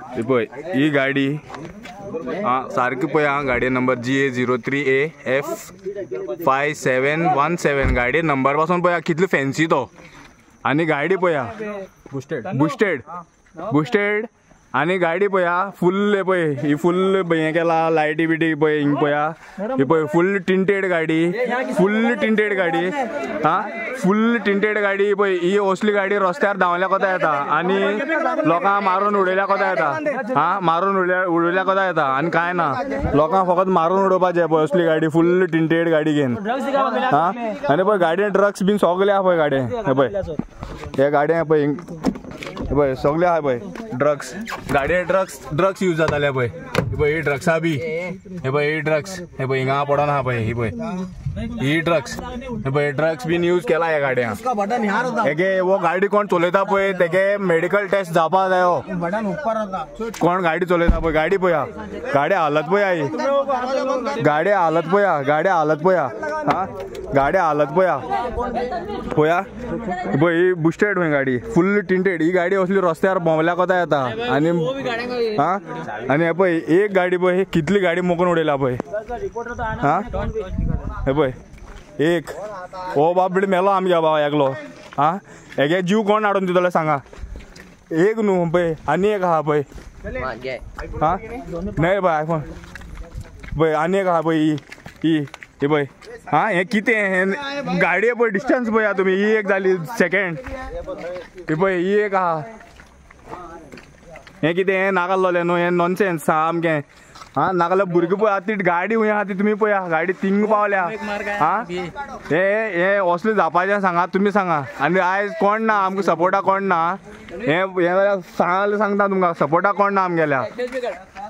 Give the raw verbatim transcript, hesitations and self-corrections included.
ही पळय ही गाडी हां सारकी पळय हां गाडी number G A zero three A F five seven one seven गाडी नंबर पासून पळय कितली फॅन्सी तो आनी गाडी पळय बुस्टेड बुस्टेड बुस्टेड आनी गाडी पळया फुल हे पळय ही फुल हें केला लायटी बिटी पळय हिंग पळया ही पळय फुल टिंटेड गाडी फुल टिंटेड गाडी हां फुल टिंटेड गाडी पळय ही असली गाडी रस्त्यार धांवल्या कोता येता आनी लोकांक मारून उडयल्या कोता येता हां मारून उडल्या उडयल्या कोता येता आनी कांय ना लोकांक फकत मारून उडोवपाचें पळय असली गाडी फुल टिंटेड गाडी घेवन हां आनी पळय गाडयेन ड्रग्स बीन सगळे आहा पळय गाडयेन हे पळय हे गाडयेन पळय पळय सगळे आहा पळय ड्रग्स गाडये ड्रग्स ड्रग्स यूज जाताले पळय पळय ही ड्रग्सा बी हे पळय ही ड्रग्स हे पळय हिंगा पडोन आहा पळय ही पळय ही ड्रग्स हे पळय ड्रग्स बीन यूज केला ह्या गाडयांक हेगे वो गाडी कोण चलयता पळय तेगे मेडिकल टेस्ट जावपा जायो कोण गाडी चलयता पळय गाडी पळया गाडी हालत पळया ही गाडी हालत पळया गाडी हालत पळया हां गाडी हालत पळया पळया पळय ही बुस्टेड पळय गाडी फुल टिंटेड ही गाडी असली रस्त्यार भोंवल्या कोता येता आनी हां आनी हे पळय एक गाडी पळय कितली गाडी मोकून उडयला पळय हां हे पळय एक ओ बाप बिड मेलो आमगे बाबा एकलो हां हेगे जीव कोण हाडून दितले सांगा एक न्हू पळय आनी एक आहा पळय हां न्हय पळय आयफोन पळय आनी एक आहा पळय ही ही हे पळय हां हें कितें हें गाडये पळय डिस्टन्स पळया तुमी ही एक जाली सेकेंड ही पळय ही एक आहा हें कितें हें नाकाल्लोलें न्हू हें नॉनसेन्स सामकें हां नाकाल्या भुरगीं पळय आतां ती गाडी खंय आहा ती तुमी पळया गाडी थिंग पावल्या हां हे हें असलें जावपाचें सांगा तुमी सांगा आनी आयज कोण ना आमकां सपोर्टा कोण ना हें हें सांगलें सांगता तुमकां सपोर्टा कोण ना आमगेल्या